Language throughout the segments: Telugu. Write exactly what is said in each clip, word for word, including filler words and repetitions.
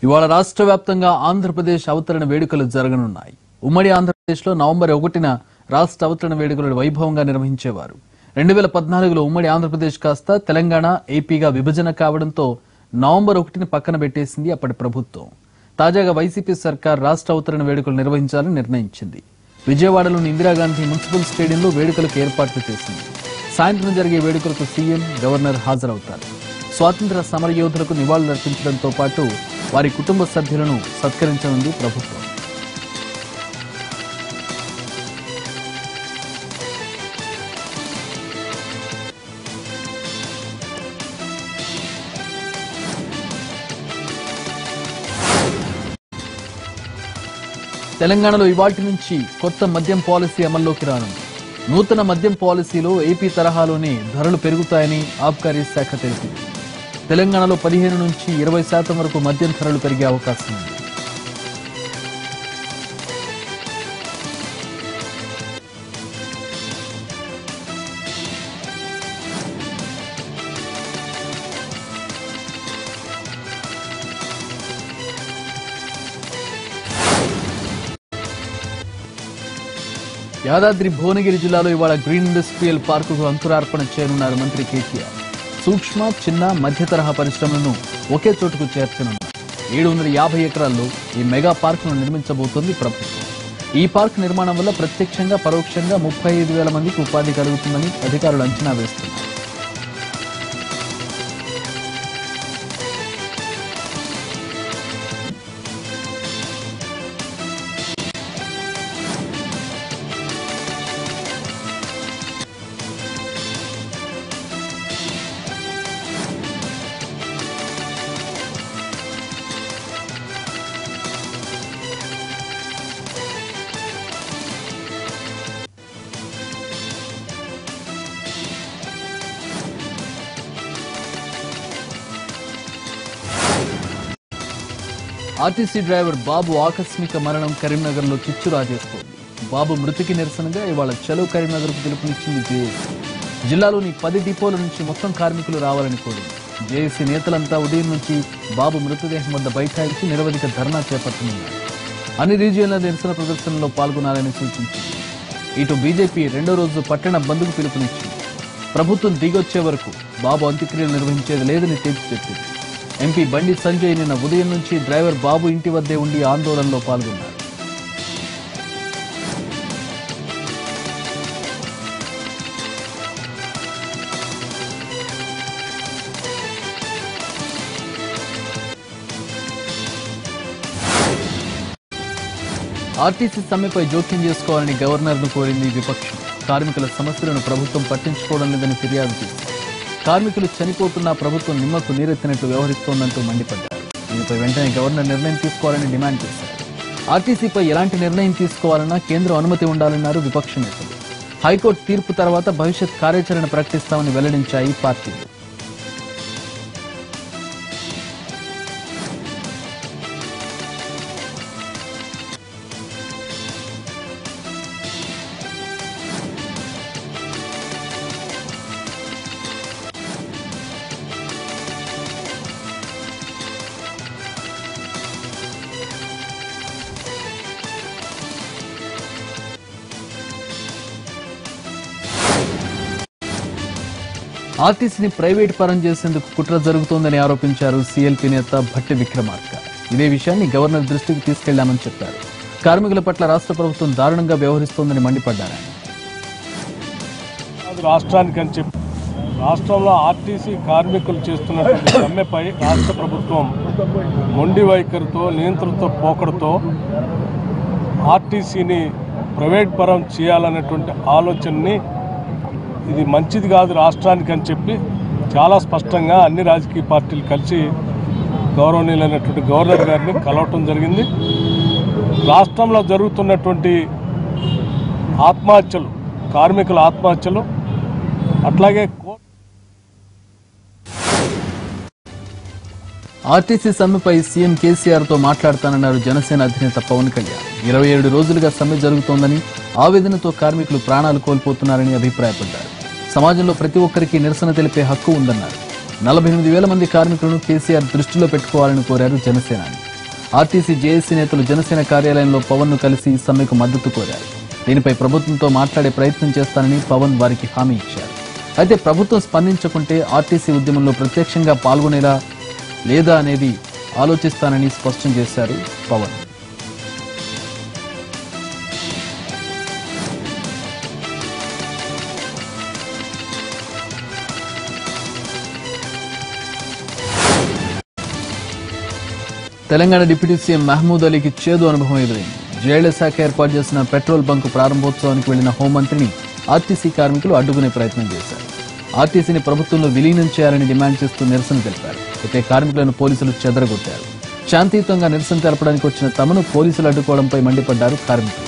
ఇవాళ రాష్ట్ర వ్యాప్తంగా ఆంధ్రప్రదేశ్ అవతరణ వేడుకలు జరగనున్నాయి. ఉమ్మడి ఆంధ్రప్రదేశ్లో నవంబర్ ఒకటిన రాష్ట్ర అవతరణ వేడుకలు వైభవంగా నిర్వహించేవారు. రెండు వేల పద్నాలుగులో ఉమ్మడి ఆంధ్రప్రదేశ్ కాస్త తెలంగాణ, ఏపీగా విభజన కావడంతో నవంబర్ ఒకటిని పక్కన పెట్టేసింది అప్పటి ప్రభుత్వం. తాజాగా వైసీపీ సర్కార్ రాష్ట్ర అవతరణ వేడుకలు నిర్వహించాలని నిర్ణయించింది. విజయవాడలోని ఇందిరాగాంధీ మున్సిపల్ స్టేడియంలో వేడుకలకు ఏర్పాట్లు చేసింది. సాయంత్రం జరిగే వేడుకలకు సీఎం, గవర్నర్ హాజరవుతారు. స్వాతంత్ర సమరయోధులకు నివాళులర్పించడంతో పాటు వారి కుటుంబ సభ్యులను సత్కరించనుంది ప్రభుత్వం. తెలంగాణలో ఇవాల్టి నుంచి కొత్త మద్యం పాలసీ అమల్లోకి రానుంది. నూతన మద్యం పాలసీలో ఏపీ తరహాలోనే ధరలు పెరుగుతాయని ఆబ్కారీ శాఖ తెలిపింది. తెలంగాణలో పదిహేను నుంచి ఇరవై శాతం వరకు మద్యం ధరలు పెరిగే అవకాశం ఉంది. యాదాద్రి భువనగిరి జిల్లాలో ఇవాళ గ్రీన్ ఇండస్ట్రియల్ పార్కుకు అంకురార్పణ చేయనున్నారు మంత్రి కేటీఆర్. సూక్ష్మ, చిన్న, మధ్య తరహా పరిశ్రమలను ఒకే చోటుకు చేర్చనున్నారు. ఏడు వందల యాభై ఎకరాల్లో ఈ మెగా పార్కును నిర్మించబోతోంది ప్రభుత్వం. ఈ పార్క్ నిర్మాణం వల్ల ప్రత్యక్షంగా, పరోక్షంగా ముప్పై ఐదు వేల మందికి ఉపాధి కలుగుతుందని అధికారులు అంచనా వేస్తున్నారు. ఆర్టీసీ డ్రైవర్ బాబు ఆకస్మిక మరణం కరీంనగర్లో చిచ్చు రాజేస్తోంది. బాబు మృతికి నిరసనగా ఇవాళ చలో కరీంనగర్కు పిలుపునిచ్చింది జేఏసీ. జిల్లాలోని పది డిపోల నుంచి మొత్తం కార్మికులు రావాలని కోరింది. జేఏసీ నేతలంతా ఉదయం నుంచి బాబు మృతదేహం వద్ద బైఠాయించి నిరవధిక ధర్నా చేపట్టనున్నారు. అన్ని రీజియన్ల నిరసన ప్రదర్శనలో పాల్గొనాలని సూచించింది. ఇటు బీజేపీ రెండో రోజు పట్టణ బంద్కు పిలుపునిచ్చింది. ప్రభుత్వం దిగొచ్చే వరకు బాబు అంత్యక్రియలు నిర్వహించేది లేదని తేల్చి చెప్పింది. ఎంపీ బండి సంజయ్ నిన్న ఉదయం నుంచి డ్రైవర్ బాబు ఇంటి వద్దే ఉండి ఆందోళనలో పాల్గొన్నారు. ఆర్టీసీ సమ్మెపై జోక్యం చేసుకోవాలని గవర్నర్ను కోరింది విపక్షం. కార్మికుల సమస్యలను ప్రభుత్వం పట్టించుకోవడం లేదని ఫిర్యాదు చేసింది. కార్మికులు చనిపోతున్నా ప్రభుత్వం నిమ్మకు నీరెత్తినట్లు వ్యవహరిస్తోందంటూ మండిపడ్డారు. దీనిపై వెంటనే గవర్నర్ నిర్ణయం తీసుకోవాలని డిమాండ్ చేశారు. ఆర్టీసీపై ఎలాంటి నిర్ణయం తీసుకోవాలన్నా కేంద్రం అనుమతి ఉండాలన్నారు విపక్ష నేతలు. హైకోర్టు తీర్పు తర్వాత భవిష్యత్ కార్యాచరణ ప్రకటిస్తామని వెల్లడించాయి పార్టీలు. ఆర్టీసీని ప్రైవేట్ పరం చేసేందుకు కుట్ర జరుగుతోందని ఆరోపించారు సీఎల్పీ నేత భట్టి విక్రమార్క. ఇదే విషయాన్ని గవర్నర్ దృష్టికి తీసుకెళ్లామని చెప్పారు. కార్మికుల పట్ల రాష్ట్ర ప్రభుత్వం దారుణంగా వ్యవహరిస్తోందని మండిపడ్డారు. రాష్ట్రానికి అని చెప్పి రాష్ట్రంలో ఆర్టీసీ కార్మికులు చేస్తున్నటువంటి సమ్మెపై రాష్ట్ర ప్రభుత్వం మొండి వైఖరితో, నియంత్రణతో పోకడతో ఆర్టీసీని ప్రైవేట్ పరం చేయాలనేటువంటి ఆలోచనని ఇది మంచిది కాదు రాష్ట్రానికి అని చెప్పి చాలా స్పష్టంగా అన్ని రాజకీయ పార్టీలు కలిసి గౌరవనీయులైనటువంటి గవర్నర్ గారిని కలవటం జరిగింది. రాష్ట్రంలో జరుగుతున్నటువంటి ఆత్మహత్యలు, కార్మికుల ఆత్మహత్యలు, అట్లాగే ఆర్టీసీ సమ్మెపై సీఎం కేసీఆర్ తో మాట్లాడతానన్నారు జనసేన అధినేత పవన్ కళ్యాణ్. ఇరవై ఏడు రోజులుగా సమ్మె జరుగుతోందని, ఆవేదనతో కార్మికులు ప్రాణాలు కోల్పోతున్నారని అభిప్రాయపడ్డారు. సమాజంలో ప్రతి ఒక్కరికి నిరసన తెలిపే హక్కు ఉందన్నారు. నలభై ఎనిమిది వేల మంది కార్మికులను కేసీఆర్ దృష్టిలో పెట్టుకోవాలని కోరారు జనసేనాని. ఆర్టీసీ జేఏసీ నేతలు జనసేన కార్యాలయంలో పవన్ ను కలిసి సమ్మెకు మద్దతు కోరారు. దీనిపై ప్రభుత్వంతో మాట్లాడే ప్రయత్నం చేస్తానని పవన్ వారికి హామీ ఇచ్చారు. అయితే ప్రభుత్వం స్పందించకుంటే ఆర్టీసీ ఉద్యమంలో ప్రత్యక్షంగా పాల్గొనేలా లేదా అనేది ఆలోచిస్తానని స్పష్టం చేశారు పవన్. తెలంగాణ డిప్యూటీ సీఎం మహమూద్ అలీకి చేదు అనుభవం ఎదురైంది. జైళ్ల శాఖ ఏర్పాటు చేసిన పెట్రోల్ బంకు ప్రారంభోత్సవానికి వెళ్లిన హోంమంత్రిని ఆర్టీసీ కార్మికులు అడ్డుకునే ప్రయత్నం చేశారు. ఆర్టీసీని ప్రభుత్వంలో విలీనం చేయాలని డిమాండ్ చేస్తూ నిరసన తెలిపారు. అయితే కార్మికులను పోలీసులు చెదరగొట్టారు. శాంతియుతంగా నిరసన తెలపడానికి వచ్చిన తమను పోలీసులు అడ్డుకోవడంపై మండిపడ్డారు కార్మికులు.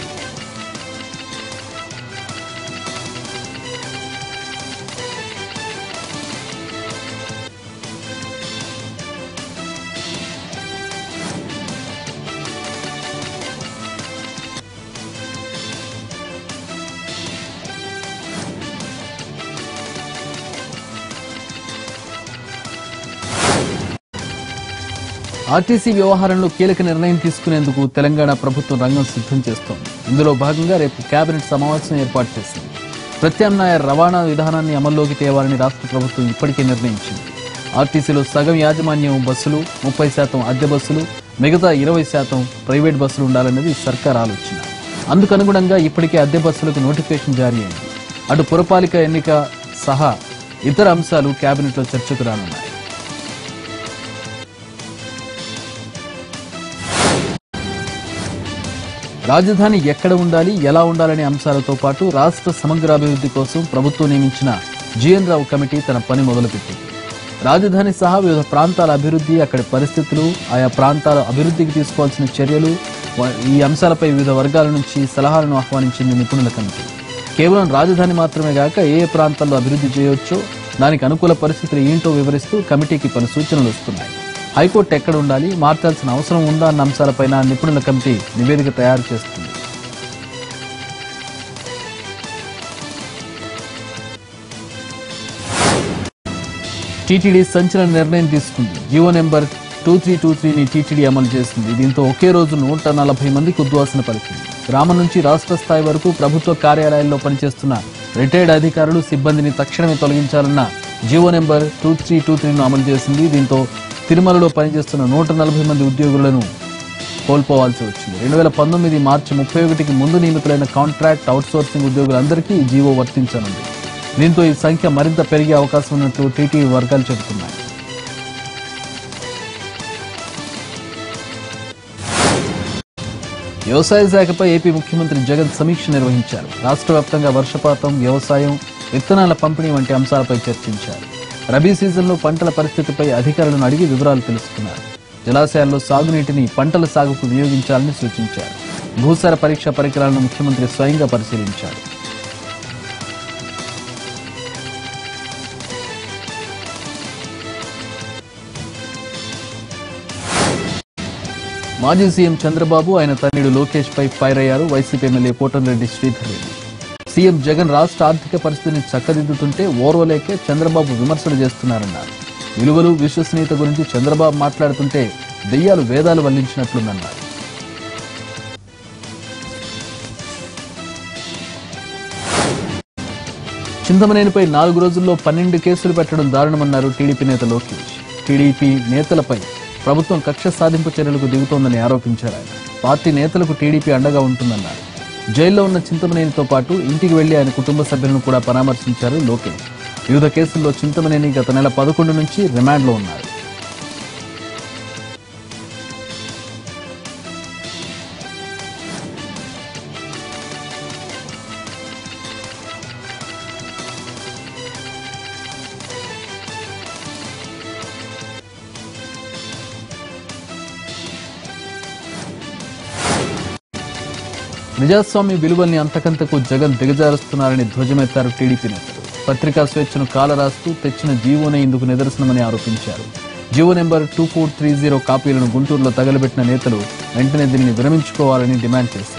ఆర్టీసీ వ్యవహారంలో కీలక నిర్ణయం తీసుకునేందుకు తెలంగాణ ప్రభుత్వం రంగం సిద్ధం చేస్తోంది. ఇందులో భాగంగా రేపు కేబినెట్ సమావేశం ఏర్పాటు చేసింది. ప్రత్యామ్నాయ రవాణా విధానాన్ని అమల్లోకి తేవాలని రాష్ట్ర ప్రభుత్వం ఇప్పటికే నిర్ణయించింది. ఆర్టీసీలో సగం యాజమాన్యం బస్సులు, ముప్పై శాతం అద్దె బస్సులు, మిగతా ఇరవై శాతం ప్రైవేట్ బస్సులు ఉండాలన్నది సర్కార్ ఆలోచన. అందుకు అనుగుణంగా ఇప్పటికే అద్దె బస్సులకు నోటిఫికేషన్ జారీ అయింది. అటు పురపాలిక ఎన్నిక సహా ఇతర అంశాలు కేబినెట్లో చర్చకు రానున్నాయి. రాజధాని ఎక్కడ ఉండాలి, ఎలా ఉండాలనే అంశాలతో పాటు రాష్ట్ర సమగ్రాభివృద్ధి కోసం ప్రభుత్వం నియమించిన జీఎన్ రావు కమిటీ తన పని మొదలుపెట్టింది. రాజధాని సహా వివిధ ప్రాంతాల అభివృద్ధి, అక్కడి పరిస్థితులు, ఆయా ప్రాంతాల అభివృద్ధికి తీసుకోవాల్సిన చర్యలు, ఈ అంశాలపై వివిధ వర్గాల నుంచి సలహాలను ఆహ్వానించింది నిపుణుల కమిటీ. కేవలం రాజధాని మాత్రమే కాక ఏ ఏ ప్రాంతాల్లో అభివృద్ధి చేయవచ్చో, దానికి అనుకూల పరిస్థితులు ఏంటో వివరిస్తూ కమిటీకి పలు సూచనలు వస్తున్నాయి. హైకోర్టు ఎక్కడ ఉండాలి, మార్చాల్సిన అవసరం ఉందా అన్న అంశాలపైన నిపుణుల కమిటీ నివేదిక తయారు చేస్తుంది. టీటీడీ సంచలన నిర్ణయం తీసుకుంది. GO number two three two త్రీని టీటీడీ అమలు చేసింది. దీంతో ఒకే రోజు నూట నలభై మందికి ఉద్వాసన పలికింది. గ్రామం నుంచి రాష్ట్ర స్థాయి వరకు ప్రభుత్వ కార్యాలయాల్లో పనిచేస్తున్న రిటైర్డ్ అధికారులు, సిబ్బందిని తక్షణమే తొలగించాలన్న GO number two three two త్రీను అమలు చేసింది. దీంతో తిరుమలలో పనిచేస్తున్న నూట నలభై మంది ఉద్యోగులను కోల్పోవాల్సి వచ్చింది. రెండు వేల పంతొమ్మిది మార్చి ముప్పై ఒకటికి ముందు నియమితులైన కాంట్రాక్ట్ అవుట్సోర్సింగ్ ఉద్యోగులందరికీ ఈ జీవో వర్తించనుంది. దీంతో ఈ సంఖ్య మరింత పెరిగే అవకాశం ఉన్నట్లు టీటీడీ వర్గాలు చెబుతున్నాయి. వ్యవసాయ శాఖపై ఏపీ ముఖ్యమంత్రి జగన్ సమీక్ష నిర్వహించారు. రాష్ట్ర వ్యాప్తంగా వర్షపాతం, వ్యవసాయం, విత్తనాల పంపిణీ వంటి అంశాలపై చర్చించారు. రబీ సీజన్లో పంటల పరిస్థితిపై అధికారులను అడిగి వివరాలు తెలుసుకున్నారు. జలాశయాల్లో సాగునీటిని పంటల సాగుకు వినియోగించాలని సూచించారు. భూసార పరీక్ష పరికరాలను ముఖ్యమంత్రి స్వయంగా పరిశీలించారు. మాజీ సీఎం చంద్రబాబు, ఆయన తనయుడు లోకేష్ పై ఫైర్ అయ్యారు YCP MLA Kotamreddy Sridhar Reddy. CM Jagan రాష్ట్ర ఆర్థిక పరిస్థితిని చక్కదిద్దుతుంటే ఓర్వలేకే చంద్రబాబు విమర్శలు చేస్తున్నారన్నారు. విలువలు, విశ్వసనీయత గురించి చంద్రబాబు మాట్లాడుతుంటే దెయ్యాలు వేదాలు వల్లించినట్లుందన్నారు. చింతమనేనిపై నాలుగు రోజుల్లో పన్నెండు కేసులు పెట్టడం దారుణమన్నారు టీడీపీ నేత లోకేష్. టీడీపీ నేతలపై ప్రభుత్వం కక్ష సాధింపు చర్యలకు దిగుతోందని ఆరోపించారు ఆయన. పార్టీ నేతలకు టీడీపీ అండగా ఉంటుందన్నారు. జైల్లో ఉన్న చింతమనేనితో పాటు ఇంటికి వెళ్లి ఆయన కుటుంబ సభ్యులను కూడా పరామర్శించారు లోకేష్. వివిధ కేసుల్లో చింతమనేని గత నెల పదకొండు నుంచి రిమాండ్లో ఉన్నారు. ప్రజాస్వామ్య విలువల్ని అంతకంతకు జగన్ దిగజారుస్తున్నారని ధ్వజమెత్తారు టీడీపీ నేతలు. పత్రికా స్వేచ్ఛను కాలరాస్తూ తెచ్చిన జీవోనే ఇందుకు నిదర్శనమని ఆరోపించారు. GO number two four three zero కాపీలను గుంటూరులో తగలబెట్టిన నేతలు వెంటనే దీనిని విరమించుకోవాలని డిమాండ్ చేశారు.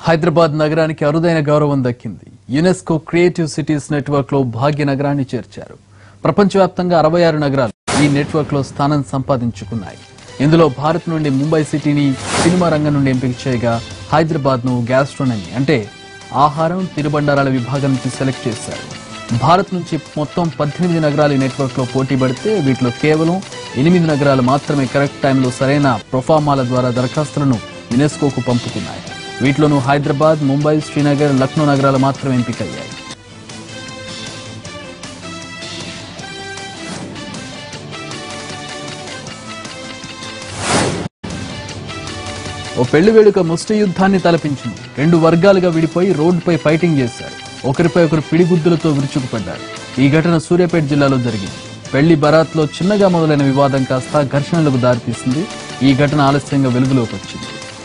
హైదరాబాద్ నగరానికి అరుదైన గౌరవం దక్కింది. యునెస్కో క్రియేటివ్ సిటీస్ నెట్వర్క్ లో భాగ్య నగరాన్ని చేర్చారు. ప్రపంచవ్యాప్తంగా అరవై ఆరు నగరాలు ఈ నెట్వర్క్ లో స్థానం సంపాదించుకున్నాయి. ఇందులో భారత్ నుండి ముంబై సిటీని సినిమా రంగం నుండి ఎంపిక చేయగా హైదరాబాద్ ను గ్యాస్ట్రోనమీ అంటే ఆహారం తినుబండారాల విభాగం నుంచి సెలెక్ట్ చేశారు. భారత్ నుంచి మొత్తం పద్దెనిమిది నగరాలు ఈ నెట్వర్క్ లో పోటీ పడితే వీటిలో కేవలం ఎనిమిది నగరాలు మాత్రమే కరెక్ట్ టైంలో సరైన ప్రొఫార్మాల ద్వారా దరఖాస్తులను యునెస్కోకు పంపుకున్నాయి. వీటిలోనూ హైదరాబాద్, ముంబై, శ్రీనగర్, లక్నో నగరాలు మాత్రమే ఎంపికయ్యాయి. ఓ పెళ్లి వేడుక ముష్టి యుద్ధాన్ని తలపించింది. రెండు వర్గాలుగా విడిపోయి రోడ్డుపై ఫైటింగ్ చేశారు. ఒకరిపై ఒకరు పిడిగుద్దులతో విరుచుకుపడ్డారు. ఈ ఘటన సూర్యాపేట జిల్లాలో జరిగింది. పెళ్లి బరాత్ లో చిన్నగా మొదలైన వివాదం కాస్త ఘర్షణలకు దారితీసింది. ఈ ఘటన ఆలస్యంగా వెలుగులోకి వచ్చింది.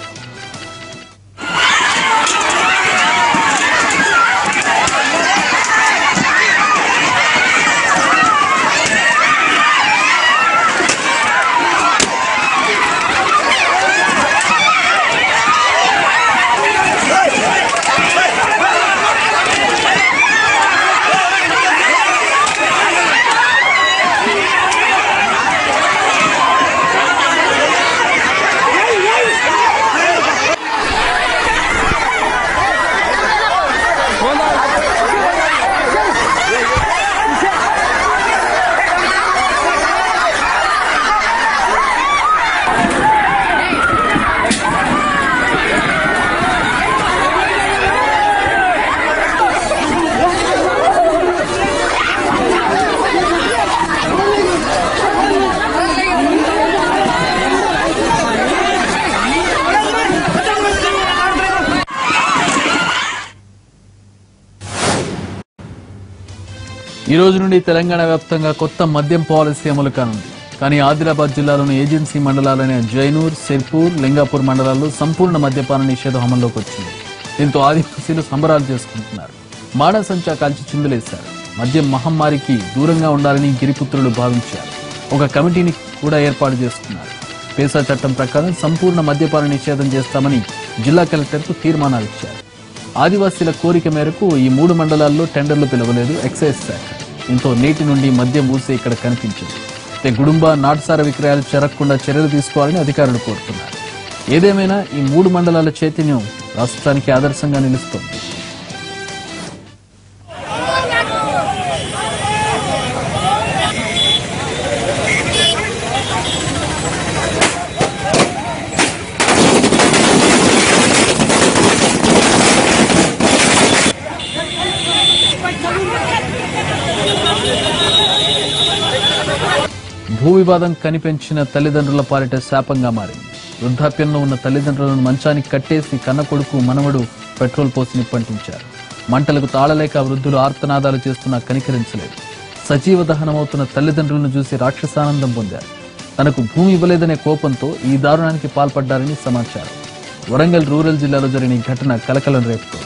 ఈ రోజు నుండి తెలంగాణ వ్యాప్తంగా కొత్త మద్యం పాలసీ అమలు కానుంది. కానీ ఆదిలాబాద్ జిల్లాలోని ఏజెన్సీ మండలాలైన జైనూర్, సిర్పూర్, లింగాపూర్ మండలాల్లో సంపూర్ణ మద్యపాన నిషేధం అమల్లోకి వచ్చింది. దీంతో ఆదివాసీలు సంబరాలు చేసుకుంటున్నారు. మానసంచా కాల్చి చిందులేశారు. మద్యం మహమ్మారికి దూరంగా ఉండాలని గిరిపుత్రులు భావించారు. ఒక కమిటీని కూడా ఏర్పాటు చేసుకున్నారు. పేసా చట్టం ప్రకారం సంపూర్ణ మద్యపాన నిషేధం చేస్తామని జిల్లా కలెక్టర్కు తీర్మానాలు ఇచ్చారు. ఆదివాసీల కోరిక మేరకు ఈ మూడు మండలాల్లో టెండర్లు పిలవలేదు ఎక్సైజ్ శాఖ. దీంతో నేటి నుండి మద్యం ఊసే ఇక్కడ కనిపించింది. గుడుంబ నాటుసార విక్రయాలు జరగకుండా చర్యలు తీసుకోవాలని అధికారులు కోరుతున్నారు. ఏదేమైనా ఈ మూడు మండలాల చైతన్యం రాష్ట్రానికి ఆదర్శంగా నిలుస్తోంది. భూ వివాదం కనిపెంచిన తల్లిదండ్రుల పాలిట శాపంగా మారింది. వృద్ధాప్యంలో ఉన్న తల్లిదండ్రులను మంచానికి కట్టేసి కన్న కొడుకు, మనవడు పెట్రోల్ పోసి నిప్పంటించారు. మంటలకు తాళలేక వృద్ధులు ఆర్తనాదాలు చేస్తున్నా కనికరించలేదు. సజీవ దహనమవుతున్న తల్లిదండ్రులను చూసి రాక్షసానందం పొందారు. తనకు భూమి ఇవ్వలేదనే కోపంతో ఈ దారుణానికి పాల్పడ్డారని సమాచారం. వరంగల్ రూరల్ జిల్లాలో జరిగిన ఈ ఘటన కలకలం రేపుతోంది.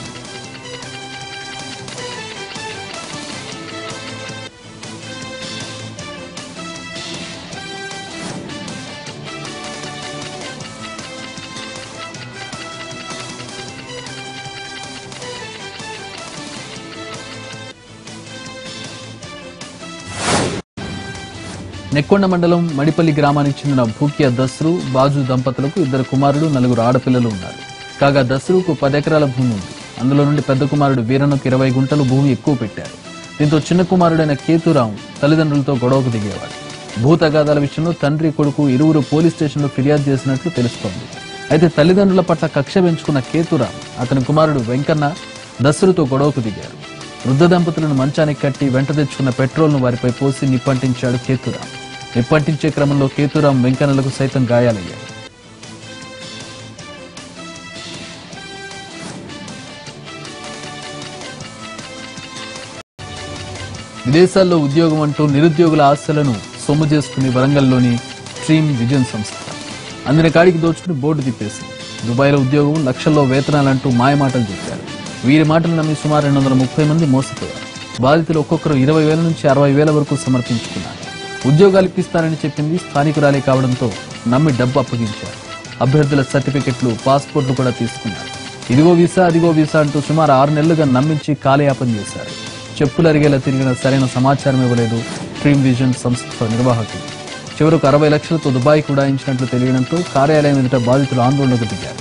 నెక్కొండ మండలం మడిపల్లి గ్రామానికి చెందిన భూక్యా దస్రు, బాజు దంపతులకు ఇద్దరు కుమారుడు, నలుగురు ఆడపిల్లలు ఉన్నారు. కాగా దస్రుకు పది ఎకరాల భూమి ఉంది. అందులో నుండి పెద్ద కుమారుడు వీరన్నకు ఇరవై గుంటలు భూమి ఎక్కువ పెట్టారు. దీంతో చిన్న కుమారుడైన కేతురాం తల్లిదండ్రులతో గొడవకు దిగేవాడు. భూ తగాదాల విషయంలో తండ్రి, కొడుకు ఇరువురు పోలీస్ స్టేషన్లో ఫిర్యాదు చేసినట్లు తెలుస్తోంది. అయితే తల్లిదండ్రుల పట్ల కక్ష పెంచుకున్న కేతురాం, అతని కుమారుడు వెంకన్న దస్రుతో గొడవకు దిగారు. వృద్ధ దంపతులను మంచానికి కట్టి వెంట తెచ్చుకున్న పెట్రోల్ను వారిపై పోసి నిప్పంటించాడు కేతురాం. నిప్పంటించే క్రమంలో కేతురాం, వెంకన్నలకు సైతం గాయాలయ్యాయి. విదేశాల్లో ఉద్యోగం అంటూ నిరుద్యోగుల ఆశలను సొమ్ము చేసుకుని వరంగల్లోని స్ట్రీమ్ విజన్ సంస్థ అందిన కాడికి దోచుకుని బోర్డు తిప్పేసింది. దుబాయ్లో ఉద్యోగం, లక్షల్లో వేతనాలంటూ మాయమాటలు చెప్పారు. వీరి మాటలు నమ్మి సుమారు రెండు వందల ముప్పై మంది మోసపోయారు. బాధితులు ఒక్కొక్కరు ఇరవై వేల నుంచి అరవై వేల వరకు సమర్పించుకున్నారు. ఉద్యోగాలు ఇప్పిస్తారని చెప్పింది స్థానికురాలే కావడంతో నమ్మి డబ్బు అప్పగించారు. అభ్యర్థుల సర్టిఫికెట్లు, పాస్పోర్ట్లు కూడా తీసుకున్నారు. ఇదిగో వీసా అదిగో వీసా అంటూ సుమారు ఆరు నెలలుగా నమ్మించి కాలయాపన చేశారు. చెప్పులు అరిగేలా తిరిగిన సరైన సమాచారం ఇవ్వలేదు డ్రీమ్ విజన్ సంస్థ నిర్వాహకులు. చివరకు అరవై లక్షలతో దుబాయ్ ఉడాయించినట్లు తెలియడంతో కార్యాలయం ఎదుట బాధితులు ఆందోళనకు దిగారు.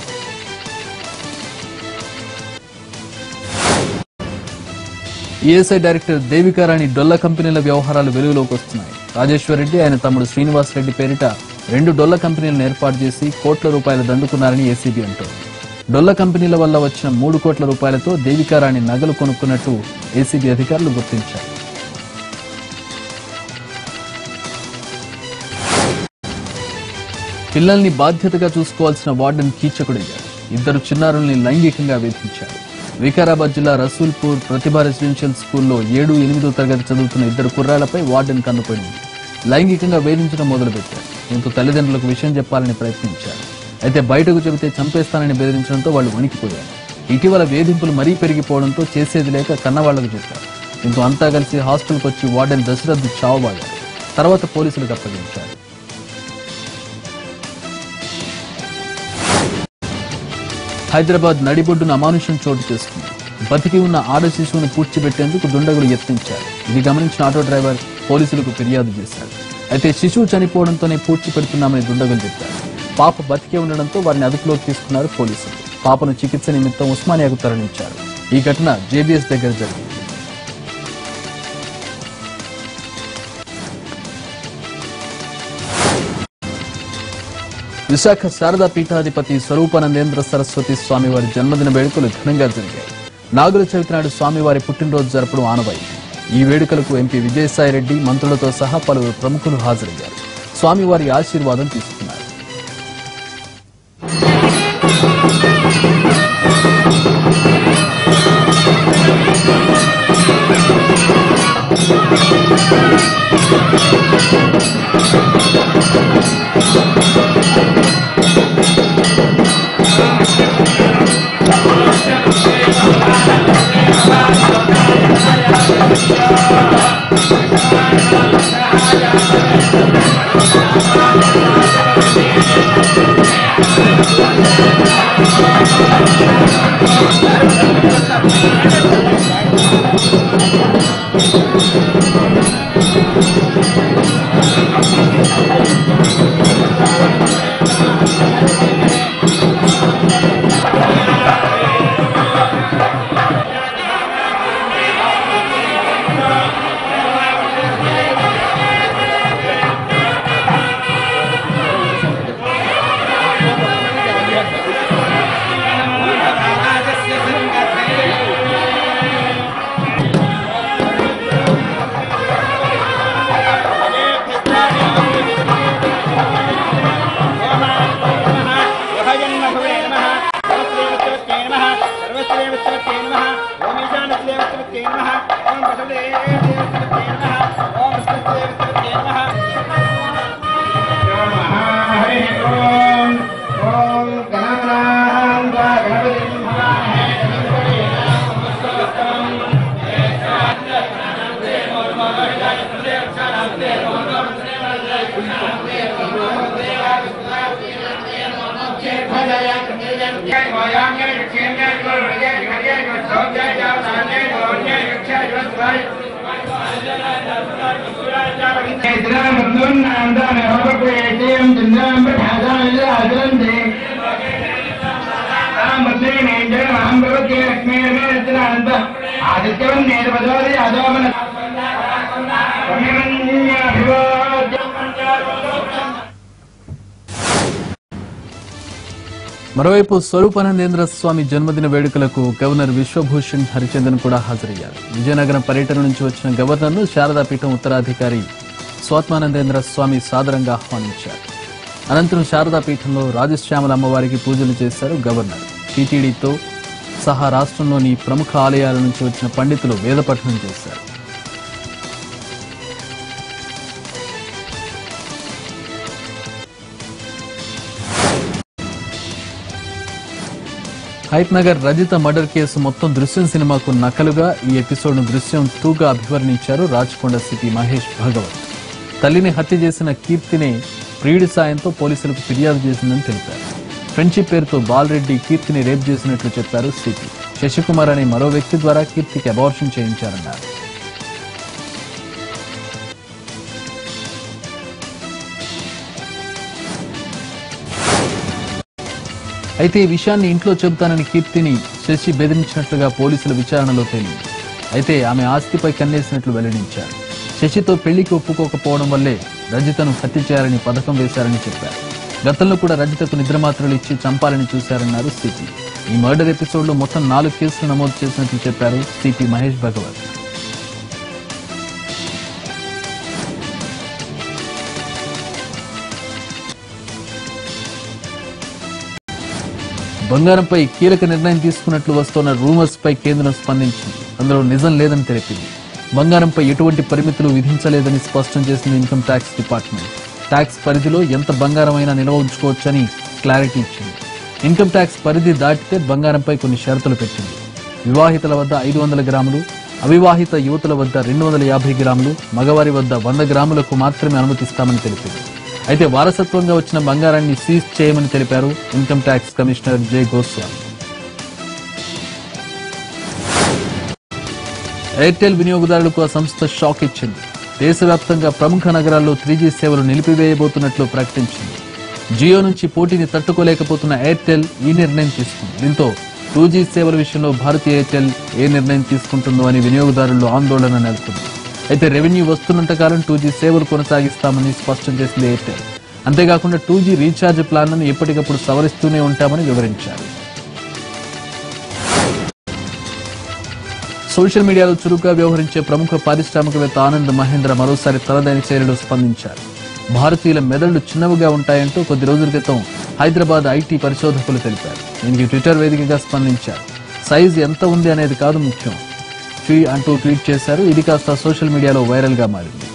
ఈఎస్ఐ డైరెక్టర్ దేవికారాణి డొల్ల కంపెనీల వ్యవహారాలు వెలుగులోకి వస్తున్నాయి. రాజేశ్వర్ రెడ్డి ఆయన తమ్ముడు శ్రీనివాస్ రెడ్డి పేరిట రెండు డొల్ల కంపెనీలను ఏర్పాటు చేసి కోట్ల రూపాయలు దండుకున్నారని ఏసీబీ అంటోంది. డొల్ల కంపెనీల వల్ల వచ్చిన మూడు కోట్ల రూపాయలతో దేవికారాణి నగలు కొనుక్కున్నట్టు ఏసీబీ అధికారులు గుర్తించారు. పిల్లల్ని బాధ్యతగా చూసుకోవాల్సిన వార్డెన్ కీచకుడయ్యారు. ఇద్దరు చిన్నారుల్ని లైంగికంగా వేధించారు. వికారాబాద్ జిల్లా రసూల్పూర్ ప్రతిభా రెసిడెన్షియల్ స్కూల్లో ఏడు ఎనిమిదో తరగతి చదువుతున్న ఇద్దరు కుర్రాళ్లపై వార్డెన్ కన్నుపడింది. లైంగికంగా వేధించడం మొదలుపెట్టారు. దీంతో తల్లిదండ్రులకు విషయం చెప్పాలని ప్రయత్నించారు. అయితే బయటకు చెబితే చంపేస్తానని బెదిరించడంతో వాళ్లు వణికిపోయారు. ఇటీవల వేధింపులు మరీ పెరిగిపోవడంతో చేసేది లేక కన్నవాళ్లకు చెప్పారు. దీంతో అంతా కలిసి హాస్టల్కి వచ్చి వార్డెన్ దశరథ్ చావబాదారు. తర్వాత పోలీసులకు అప్పగించారు. హైదరాబాద్ నడిబొడ్డున అమానుషం చోటు చేసుకుంది. బతికి ఉన్న ఆడ శిశువును పూడ్చిపెట్టేందుకు దుండగులు యత్నించారు. ఇది గమనించిన ఆటో డ్రైవర్ పోలీసులకు ఫిర్యాదు చేశారు. అయితే శిశువు చనిపోవడంతోనే పూడ్చి పెడుతున్నామని దుండగులు చెప్పారు. పాప బతికే ఉండడంతో వారిని అదుపులోకి తీసుకున్నారు పోలీసులు. పాపను చికిత్స నిమిత్తం ఉస్మానియాకు తరలించారు. ఈ ఘటన జేబీఎస్ దగ్గర జరిగింది. విశాఖ శారదా పీఠాధిపతి స్వరూపానందేంద్ర సరస్వతి స్వామివారి జన్మదిన వేడుకలు ఘనంగా జరిగాయి. నాగుల చవితి నాడు స్వామివారి పుట్టినరోజు జరపడం ఆనవాయితీ. ఈ వేడుకలకు ఎంపీ విజయసాయిరెడ్డి మంత్రులతో సహా పలువురు ప్రముఖులు హాజరయ్యారు. స్వామివారి ఆశీర్వాదం తీసుకున్నారు. మరోవైపు స్వరూపానందేంద్ర స్వామి జన్మదిన వేడుకలకు గవర్నర్ విశ్వభూషణ్ హరిచందన్ కూడా హాజరయ్యారు. విజయనగరం పర్యటన నుంచి వచ్చిన గవర్నర్ను శారదాపీఠం ఉత్తరాధికారి స్వాత్మానందేంద్ర స్వామి సాదరంగా ఆహ్వానించారు. అనంతరం శారదాపీఠంలో రాజశ్యామల అమ్మవారికి పూజలు చేశారు గవర్నర్. టీటీడీతో సహా రాష్ట్రంలోని ప్రముఖ ఆలయాల నుంచి వచ్చిన పండితులు వేదపఠనం చేశారు. హైత్ నగర్ రజిత మర్డర్ కేసు మొత్తం దృశ్యం సినిమాకు నకలుగా ఈ ఎపిసోడ్ను దృశ్యం టూగా అభివర్ణించారు రాచకొండ సిపి మహేష్ భాగవత్. తల్లిని హత్య చేసిన కీర్తిని ప్రియుడి సాయంతో పోలీసులకు ఫిర్యాదు చేసిందని తెలిపారు. ఫ్రెండ్షిప్ పేరుతో బాలరెడ్డి కీర్తిని రేప్ చేసినట్లు చెప్పారు సిపి. శశికుమార్ అనే మరో వ్యక్తి ద్వారా కీర్తికి అబార్షన్ చేయించారన్నారు. అయితే ఈ విషయాన్ని ఇంట్లో చెబుతానని కీర్తిని శశి బెదిరించినట్లుగా పోలీసుల విచారణలో తేలింది. అయితే ఆమె ఆస్తిపై కన్నేసినట్లు వెల్లడించారు. శశితో పెళ్లికి ఒప్పుకోకపోవడం వల్లే రజితను హత్య చేయాలని పథకం వేశారని చెప్పారు. గతంలో కూడా రజితకు నిద్రమాత్రలు ఇచ్చి చంపాలని చూశారన్నారు సిపి. ఈ మర్డర్ ఎపిసోడ్ లో మొత్తం నాలుగు కేసులు నమోదు చేసినట్లు చెప్పారు సిపి మహేష్ భగవత్. బంగారంపై కీలక నిర్ణయం తీసుకున్నట్లు వస్తున్న రూమర్స్ పై కేంద్రం స్పందించింది. అందులో నిజం లేదని తెలిపింది. బంగారంపై ఎటువంటి పరిమితులు విధించలేదని స్పష్టం చేసింది ఇన్కమ్ ట్యాక్స్ డిపార్ట్మెంట్. ట్యాక్స్ పరిధిలో ఎంత బంగారమైనా నిల్వ ఉంచుకోవచ్చని క్లారిటీ ఇచ్చింది. ఇన్కమ్ ట్యాక్స్ పరిధి దాటితే బంగారంపై కొన్ని షరతులు పెట్టింది. వివాహితుల వద్ద ఐదు వందల గ్రాములు, అవివాహిత యువతుల వద్ద రెండు వందల యాభై గ్రాములు, మగవారి వద్ద వంద గ్రాములకు మాత్రమే అనుమతిస్తామని తెలిపింది. అయితే వారసత్వంగా వచ్చిన బంగారాన్ని సీజ్ చేయమని తెలిపారు income tax commissioner J Goswami. Airtel వినియోగదారులకు ఆ సంస్థ షాక్ ఇచ్చింది. దేశవ్యాప్తంగా ప్రముఖ నగరాల్లో త్రీ జీ సేవలు నిలిపివేయబోతున్నట్లు ప్రకటించింది. జియో నుంచి పోటీని తట్టుకోలేకపోతున్న ఎయిర్టెల్ ఈ నిర్ణయం తీసుకుంది. దీంతో టూ జీ సేవల విషయంలో భారతీయ ఎయిర్టెల్ ఏ నిర్ణయం తీసుకుంటుందో అని వినియోగదారుల్లో ఆందోళన నెలకొంది. అయితే రెవెన్యూ వస్తున్నంత కాలం టూ జీ సేవలు కొనసాగిస్తామని స్పష్టం చేసింది ఎయిర్టెల్. అంతేకాకుండా టూ జీ రీఛార్జ్ ప్లాన్లను ఎప్పటికప్పుడు సవరిస్తూనే ఉంటామని వివరించారు. సోషల్ మీడియాలో చురుగ్గా వ్యవహరించే ప్రముఖ పారిశ్రామికవేత్త ఆనంద్ మహేంద్ర మరోసారి తనదైన శైలిలో స్పందించారు. భారతీయుల మెదళ్లు చిన్నవిగా ఉంటాయంటూ కొద్ది రోజుల క్రితం హైదరాబాద్ ఐటీ పరిశోధకులు తెలిపారు. దీనికి ట్విట్టర్ వేదికగా స్పందించారు. సైజ్ ఎంత ఉంది అనేది కాదు ముఖ్యం అంటూ ట్వీట్ చేశారు. ఇది కాస్త సోషల్ మీడియాలో వైరల్ గా మారింది.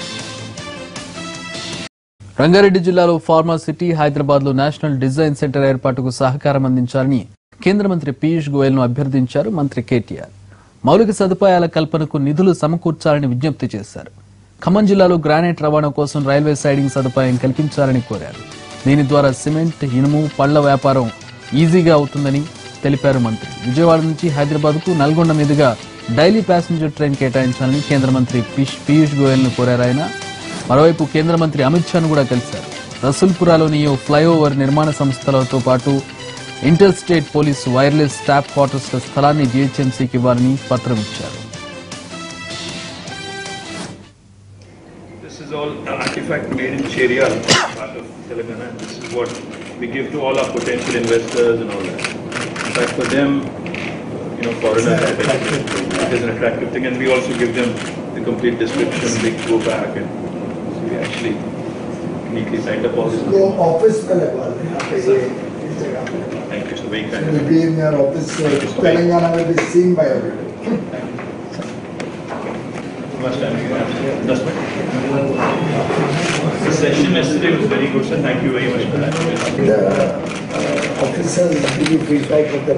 రంగారెడ్డి జిల్లాలో ఫార్మా సిటీ, హైదరాబాద్ లో నేషనల్ డిజైన్ సెంటర్ ఏర్పాటుకు సహకారం అందించాలని కేంద్ర మంత్రి పీయూష్ గోయల్ ను అభ్యర్థించారు మంత్రి కేటీఆర్. మౌలిక సదుపాయాల కల్పనకు నిధులు సమకూర్చాలని విజ్ఞప్తి చేశారు. ఖమ్మం జిల్లాలో గ్రానైట్ రవాణా కోసం రైల్వే సైడింగ్ సదుపాయం కల్పించాలని కోరారు. దీని ద్వారా సిమెంట్, ఇనుము, పళ్ల వ్యాపారం ఈజీగా అవుతుందని తెలిపారు మంత్రి. విజయవాడ నుంచి హైదరాబాద్ కు నల్గొండ మీదుగా డైలీ ప్యాసింజర్ ట్రైన్ కేటాయించాలని కేంద్ర మంత్రి పీయూష్ గోయల్ ను కోరారు ఆయన. మరోవైపు కేంద్ర మంత్రి అమిత్ షాను కూడా కలిశారు. రసూల్పురాలోని ఓ ఫ్లైఓవర్ నిర్మాణ సంస్థలతో పాటు interstate police wireless staff quarters స్థలాన్ని జీహెచ్ఎంసీకి ఇవ్వాలని పత్రం ఇచ్చారు. This is all artifact made in Cheriyal, part of Telangana. This is what we give to all our potential investors and all that. In fact, for them, you know, foreigners, it is an attractive thing, and we also give them the complete description. They go back and so we actually neatly signed up all this. So office में लगवा दें यहाँ पे ये इस जगह पे. Thank you. So we So kind will of be in your office. uh, Telangana will be seen by everybody. much time you have. That's right. The session yesterday was very good, sir. Thank you very much for that. The uh, officers give you feedback of the.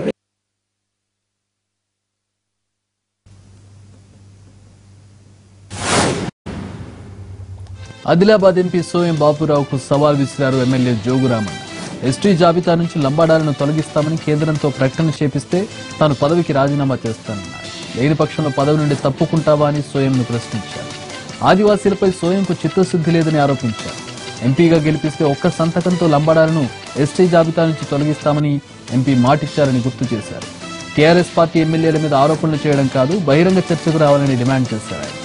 Adilabad MP Soyam బాపురావుకు సవాల్ విసిరారు ఎమ్మెల్యే జోగురామన్. ఎస్టీ జాబితా నుంచి లంబాడాలను తొలగిస్తామని కేంద్రంతో ప్రకటన చేపిస్తే తాను పదవికి రాజీనామా చేస్తానన్నారు. లేని పక్షంలో పదవి నుండి తప్పుకుంటావా అని సోయంను ప్రశ్నించారు. ఆదివాసీలపై సోయంకు చిత్తశుద్ధి లేదని ఆరోపించారు. ఎంపీగా గెలిపిస్తే ఒక్క సంతకంతో లంబాడాలను ఎస్టీ జాబితా నుంచి తొలగిస్తామని ఎంపీ మాటిచ్చారని గుర్తు చేశారు. టీఆర్ఎస్ పార్టీ ఎమ్మెల్యేల మీద ఆరోపణలు చేయడం కాదు, బహిరంగ చర్చకు రావాలని డిమాండ్ చేశారు. ఆయన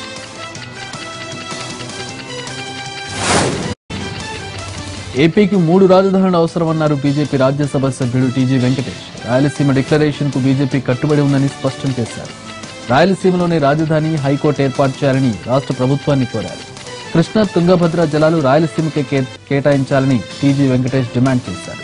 ఏపీకి మూడు రాజధానులు అవసరమన్నారు బీజేపీ రాజ్యసభ సభ్యుడు టీజీ వెంకటేష్. రాయలసీమ డిక్లరేషన్ కు బీజేపీ కట్టుబడి ఉందని స్పష్టం చేశారు. రాయలసీమలోనే రాజధాని, హైకోర్టు ఏర్పాటు చేయాలని రాష్ట్ర ప్రభుత్వాన్ని కోరారు. కృష్ణా, తుంగభద్ర జలాలు రాయలసీమకే కేటాయించాలని టీజీ వెంకటేష్ డిమాండ్ చేశారు.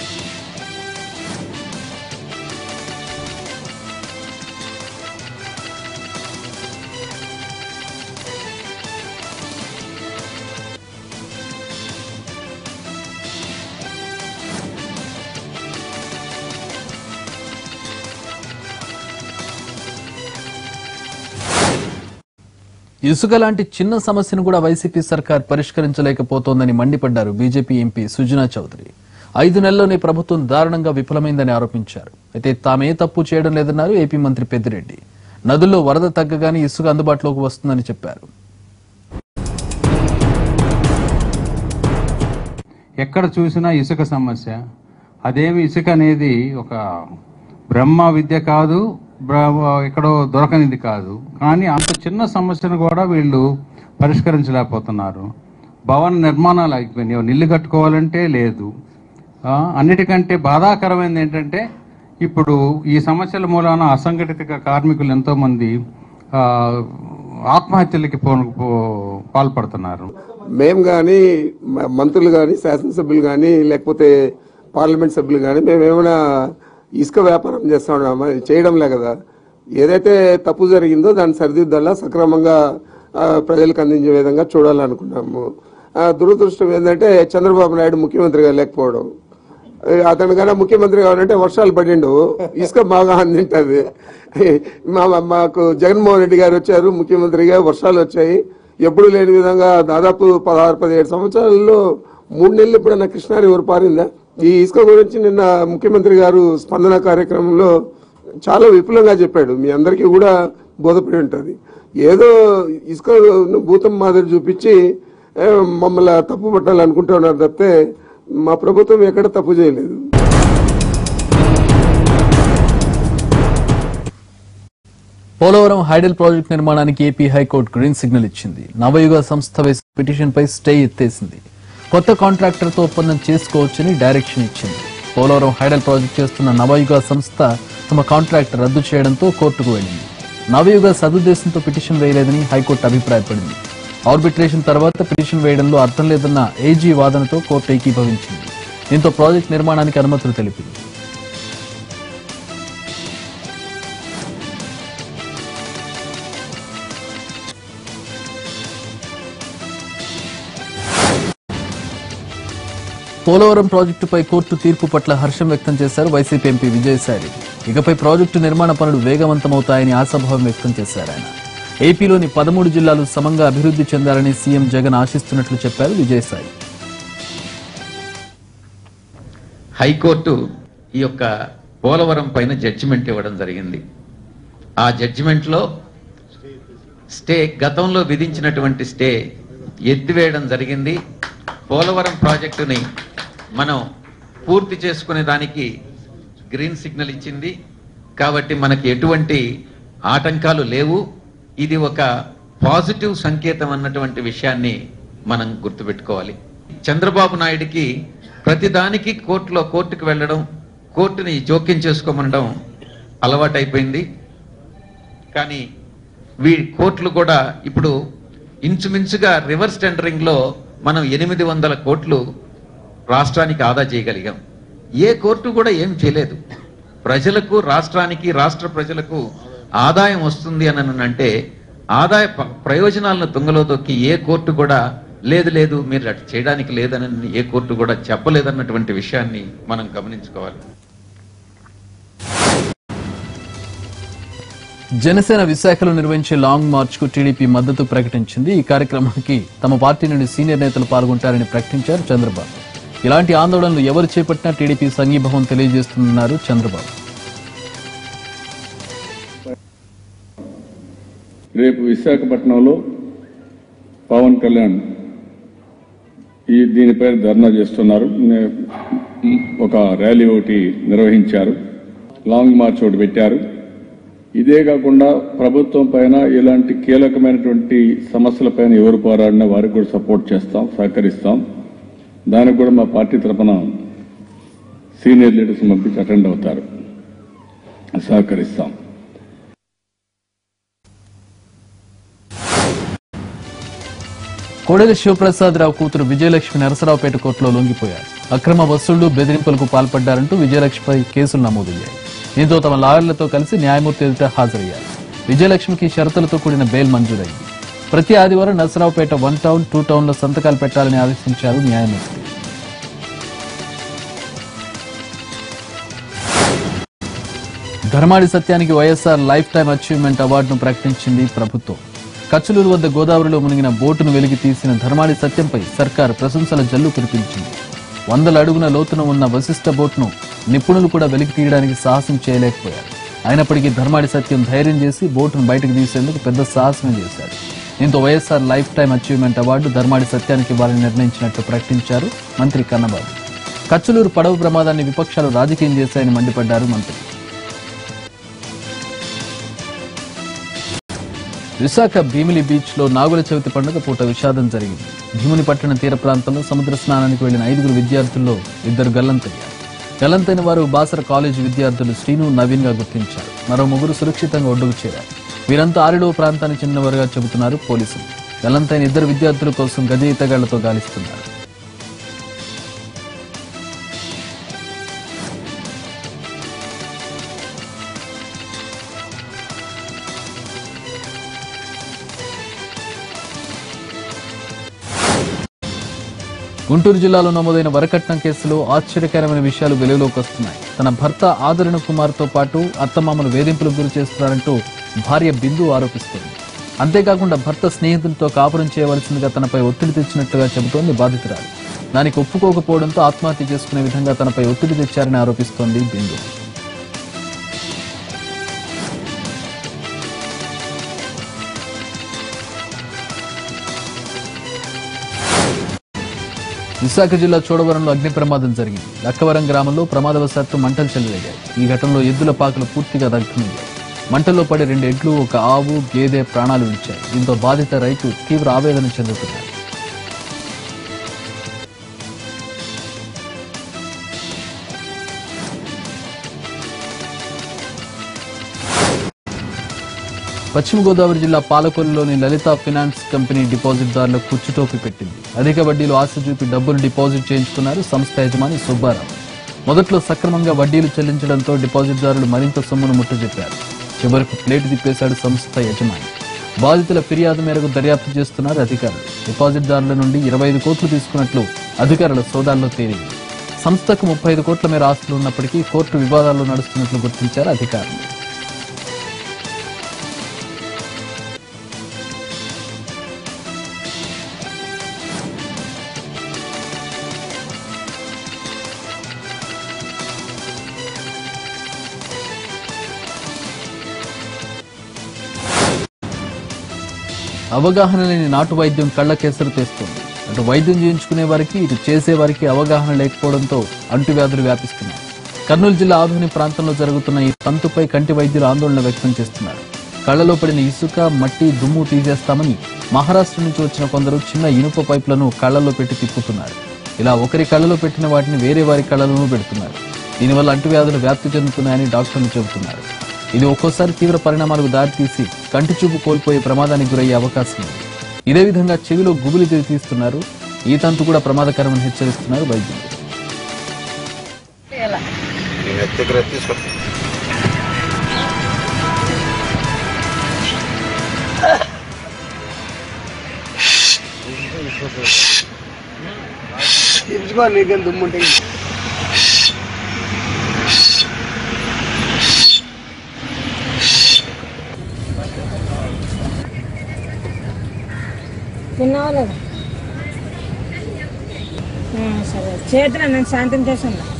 ఇసుక లాంటి చిన్న సమస్యను కూడా వైసీపీ సర్కార్ పరిష్కరించలేకపోతోందని మండిపడ్డారు బీజేపీ ఎంపీ సుజనా చౌదరి. ఐదు నెలల్లోనే ప్రభుత్వం దారుణంగా విఫలమైందని ఆరోపించారు. అయితే తామే తప్పు చేయడం లేదన్నారు ఏపీ మంత్రి పెద్దిరెడ్డి. నదుల్లో వరద తగ్గగానే ఇసుక అందుబాటులోకి వస్తుందని చెప్పారు. ఎక్కడ చూసినా ఇసుక సమస్య. అదేమి ఇసుక అనేది ఒక బ్రహ్మ విద్య కాదు, ఎక్కడో దొరకనిది కాదు. కానీ అంత చిన్న సమస్యను కూడా వీళ్ళు పరిష్కరించలేకపోతున్నారు. భవన నిర్మాణాలు అయిపోయినాయి, ఇల్లు కట్టుకోవాలంటే లేదు. అన్నిటికంటే బాధాకరమైనది ఏంటంటే ఇప్పుడు ఈ సమస్యల మూలాన అసంఘటిత కార్మికులు ఎంతోమంది ఆత్మహత్యలకి పాల్పడుతున్నారు. మేము కానీ మంత్రులు కానీ శాసనసభ్యులు కానీ లేకపోతే పార్లమెంట్ సభ్యులు కానీ మేమేమైనా ఇసుక వ్యాపారం చేస్తా ఉన్నామా? చేయడంలే కదా. ఏదైతే తప్పు జరిగిందో దాన్ని సరిదిద్దల్లా సక్రమంగా ప్రజలకు అందించే విధంగా చూడాలనుకున్నాము. దురదృష్టం ఏంటంటే చంద్రబాబు నాయుడు ముఖ్యమంత్రిగా లేకపోవడం. అతను కన్నా ముఖ్యమంత్రి కావాలంటే వర్షాలు పడిండు, ఇసుక బాగా అందింటుంది. మా మాకు జగన్మోహన్ రెడ్డి గారు వచ్చారు ముఖ్యమంత్రిగా, వర్షాలు వచ్చాయి. ఎప్పుడు లేని విధంగా దాదాపు పదహారు పదిహేడు సంవత్సరాల్లో మూడు నెలలు ఎప్పుడైనా కృష్ణా రివర్ పారిందా? ఈ ఇసుక గురించి నిన్న ముఖ్యమంత్రి గారు స్పందన కార్యక్రమంలో చాలా విపులంగా చెప్పాడు. మీ అందరికీ కూడా బోధపడి ఉంటుంది. ఏదో ఇసుక భూతం మాదిరి చూపించి మమ్మల్ని తప్పు పట్టాలనుకుంటున్నారు తప్పితే మా ప్రభుత్వం ఎక్కడ తప్పు చేయలేదు. పోలవరం హైడల్ ప్రాజెక్టు నిర్మాణానికి ఏపీ హైకోర్టు గ్రీన్ సిగ్నల్ ఇచ్చింది. నవయుగ సంస్థ వేసిన పిటిషన్ పై స్టే ఎత్తేసింది. కొత్త కాంట్రాక్టర్తో ఒప్పందం చేసుకోవచ్చని డైరెక్షన్ ఇచ్చింది. పోలవరం హైడల్ ప్రాజెక్టు చేస్తున్న నవయుగ సంస్థ తమ కాంట్రాక్ట్ రద్దు చేయడంతో కోర్టుకు వెళ్లింది. నవయుగ సదుద్దేశంతో పిటిషన్ వేయలేదని హైకోర్టు అభిప్రాయపడింది. ఆర్బిట్రేషన్ తర్వాత పిటిషన్ వేయడంలో అర్థం లేదన్న ఏజీ వాదనతో కోర్టు ఏకీభవించింది. దీంతో ప్రాజెక్టు నిర్మాణానికి అనుమతులు తెలిపింది. పోలవరం ప్రాజెక్టుపై కోర్టు తీర్పు పట్ల హర్షం వ్యక్తం చేశారు వైసీపీ ఎంపీ విజయసాయి. ఇకపై ప్రాజెక్టు నిర్మాణ పనులు వేగవంతమవుతాయని ఆశాభావం వ్యక్తం చేశారు ఆయన. ఏపీలోని పదమూడు జిల్లాలు సమంగా అభివృద్ధి చెందాలని సీఎం జగన్ ఆశిస్తున్నట్లు చెప్పారు విజయసాయి. హైకోర్టు ఈ యొక్క పోలవరం పైన జడ్జిమెంట్ ఇవ్వడం జరిగింది. ఆ జడ్జిమెంట్ లో స్టే గతంలో విధించినటువంటి స్టే ఎత్తివేయడం జరిగింది. పోలవరం ప్రాజెక్టుని మనం పూర్తి చేసుకునే దానికి గ్రీన్ సిగ్నల్ ఇచ్చింది. కాబట్టి మనకి ఎటువంటి ఆటంకాలు లేవు. ఇది ఒక పాజిటివ్ సంకేతం అన్నటువంటి విషయాన్ని మనం గుర్తుపెట్టుకోవాలి. చంద్రబాబు నాయుడికి ప్రతిదానికి కోర్టులో కోర్టుకు వెళ్ళడం, కోర్టుని జోక్యం చేసుకోమనడం అలవాటైపోయింది. కానీ వీ కోర్టులు కూడా ఇప్పుడు ఇంచుమించుగా రివర్స్ టెండరింగ్ లో మనం ఎనిమిది వందల కోట్లు రాష్ట్రానికి ఆదా చేయగలిగాం. ఏ కోర్టు కూడా ఏం చేయలేదు. ప్రజలకు, రాష్ట్రానికి, రాష్ట్ర ప్రజలకు ఆదాయం వస్తుంది అని అంటే ఆదాయ ప్రయోజనాలను తుంగలో తొక్కి ఏ కోర్టు కూడా లేదు లేదు మీరు అటు చేయడానికి లేదని ఏ కోర్టు కూడా చెప్పలేదన్నటువంటి విషయాన్ని మనం గమనించుకోవాలి. జనసేన విశాఖలో నిర్వహించే లాంగ్ మార్చ్ కు టీడీపీ మద్దతు ప్రకటించింది. ఈ కార్యక్రమానికి తమ పార్టీ నుండి సీనియర్ నేతలు పాల్గొంటారని ప్రకటించారు చంద్రబాబు. ఇలాంటి ఆందోళనలు ఎవరు చేపట్టినా టీడీపీ సంఘీభావం తెలియజేస్తున్నారు చంద్రబాబు. రేపు విశాఖపట్నంలో పవన్ కళ్యాణ్ ఈ దీనిపై ధర్నా చేస్తున్నారు. ఒక ర్యాలీ ఒకటి నిర్వహించారు, లాంగ్ మార్చ్ ఒకటి పెట్టారు. ఇదే కాకుండా ప్రభుత్వం పైన ఇలాంటి కీలకమైనటువంటి సమస్యలపైన ఎవరు పోరాడినా వారికి కూడా సపోర్ట్ చేస్తాం, సహకరిస్తాం. దానికి కూడా మా పార్టీ తరఫున సీనియర్ లీడర్స్ పంపించి అటెండ్ అవుతారు, సహకరిస్తాం. కోడెల శివప్రసాద్ రావు కూతురు విజయలక్ష్మి నరసరావుపేట కోర్టులో లొంగిపోయారు. అక్రమ వసూళ్లు, బెదిరింపులకు పాల్పడ్డారంటూ విజయలక్ష్మిపై కేసులు నమోదయ్యాయి. దీంతో తమ లాయర్లతో కలిసి న్యాయమూర్తి ఎదుట హాజరయ్యారు. విజయలక్ష్మికి షరతులతో కూడిన బెయిల్ మంజూరైంది. ప్రతి ఆదివారం Narasaraopet one town, two town లో సంతకాలు పెట్టాలని ఆదేశించారు న్యాయమూర్తి. ధర్మాడి సత్యానికి వైఎస్ఆర్ లైఫ్ టైం అచీవ్మెంట్ అవార్డును ప్రకటించింది ప్రభుత్వం. కచ్చలూరు వద్ద గోదావరిలో మునిగిన బోటును వెలికి తీసిన ధర్మాడి సత్యంపై సర్కారు ప్రశంసల జల్లు కురిపించింది. వందల అడుగున లోతున ఉన్న వశిష్ఠ బోట్ను నిపుణులు కూడా వెలికి తీయడానికి సాహసం చేయలేకపోయారు. అయినప్పటికీ ధర్మాడి సత్యం ధైర్యం చేసి బోటును బయటకు తీసేందుకు పెద్ద సాహసమే చేశాడు. దీంతో YSR life time achievement award Dharmadi సత్యానికి ఇవ్వాలని నిర్ణయించినట్టు ప్రకటించారు మంత్రి కన్నబాబు. కచ్చలూరు పడవ ప్రమాదాన్ని విపక్షాలు రాజకీయం చేశాయని మండిపడ్డారు మంత్రి. విశాఖ భీమిలి బీచ్ లో నాగుల చవితి పండుగ పూట విషాదం జరిగింది. భీముని పట్టణ తీర ప్రాంతంలో సముద్ర స్నానానికి వెళ్లిన ఐదుగురు విద్యార్థుల్లో ఇద్దరు గల్లంతయ్యారు. గల్లంతైన వారు బాసర కాలేజీ విద్యార్థులు శ్రీను, నవీన్ గా గుర్తించారు. మరో ముగ్గురు సురక్షితంగా ఒడ్డుకు చేరారు. వీరంతా ఆరిడో ప్రాంతానికి చెందినవారుగా చెబుతున్నారు పోలీసులు. గల్లంతైన ఇద్దరు విద్యార్థుల కోసం గజ ఈతగాళ్లతో గాలిస్తున్నారు. గుంటూరు జిల్లాలో నమోదైన వరకట్నం కేసులో ఆశ్చర్యకరమైన విషయాలు వెలుగులోకి వస్తున్నాయి. తన భర్త ఆదరణ కుమార్తో పాటు అత్తమామలు వేధింపులకు గురి చేస్తున్నారంటూ భార్య బిందు ఆరోపిస్తోంది. అంతేకాకుండా భర్త స్నేహితులతో కాపురం చేయవలసిందిగా తనపై ఒత్తిడి తెచ్చినట్టుగా చెబుతోంది బాధితురాలు. దానికి ఒప్పుకోకపోవడంతో ఆత్మహత్య చేసుకునే విధంగా తనపై ఒత్తిడి తెచ్చారని ఆరోపిస్తోంది బిందు. విశాఖ జిల్లా చోడవరంలో అగ్ని ప్రమాదం జరిగింది. లక్కవరం గ్రామంలో ప్రమాదవశాత్తు మంటలు చెలరేగాయి. ఈ ఘటనలో ఎద్దుల పాకలు పూర్తిగా దగ్ధమయ్యాయి. మంటల్లో పడి రెండు ఎడ్లు, ఒక ఆవు, గేదె ప్రాణాలు విడిచాయి. దీంతో బాధిత రైతు తీవ్ర ఆవేదన చెందుతున్నారు. పశ్చిమ గోదావరి జిల్లా పాలకొల్లులోని లలిత ఫైనాన్స్ కంపెనీ డిపాజిట్దారులకు కుచ్చుటోపి పెట్టింది. అధిక వడ్డీలు ఆశ చూపి డబ్బులు డిపాజిట్ చేయించుకున్నారు సంస్థ యజమాని సుబ్బారావు. మొదట్లో సక్రమంగా వడ్డీలు చెల్లించడంతో డిపాజిట్దారులు మరింత సొమ్మును ముట్టజెప్పారు. చివరకు ప్లేటు తిప్పేశాడు సంస్థ యజమాని. బాధితుల ఫిర్యాదు మేరకు దర్యాప్తు చేస్తున్నారు అధికారులు. డిపాజిట్దారుల నుండి ఇరవై ఐదు కోట్లు తీసుకున్నట్లు అధికారుల సోదాల్లో తేలింది. సంస్థకు ముప్పై ఐదు కోట్ల మేర ఆస్తులు ఉన్నప్పటికీ కోర్టు వివాదాల్లో నడుస్తున్నట్లు గుర్తించారు అధికారులు. అవగాహన లేని నాటు వైద్యం కళ్ల కేసరు తెస్తుంది. అటు వైద్యం చేయించుకునే వారికి, ఇటు చేసే వారికి అవగాహన లేకపోవడంతో అంటువ్యాధులు వ్యాపిస్తున్నాయి. కర్నూలు జిల్లా ఆధుని ప్రాంతంలో జరుగుతున్న ఈ తంతుపై కంటి వైద్యులు ఆందోళన వ్యక్తం చేస్తున్నారు. కళ్లలో పడిన ఇసుక, మట్టి, దుమ్ము తీసేస్తామని మహారాష్ట్ర నుంచి వచ్చిన కొందరు చిన్న ఇనుప పైపులను కళ్లలో పెట్టి తిప్పుతున్నారు. ఇలా ఒకరి కళ్లలో పెట్టిన వాటిని వేరే వారి కళ్లలోనూ పెడుతున్నారు. దీనివల్ల అంటువ్యాధులు వ్యాప్తి చెందుతున్నాయని డాక్టర్లు చెబుతున్నారు. ఇది ఒక్కోసారి తీవ్ర పరిణామాలకు దారితీసి కంటి చూపు కోల్పోయే ప్రమాదానికి గురయ్యే అవకాశం ఉంది. ఇదే విధంగా చెవిలో గుబులి తీస్తున్నారు. ఈ తంతు కూడా ప్రమాదకరమని హెచ్చరిస్తున్నారు వైద్యులు. తిన్నావా లేదా? సరే చేతున్నా నేను శాంతం చేసాను.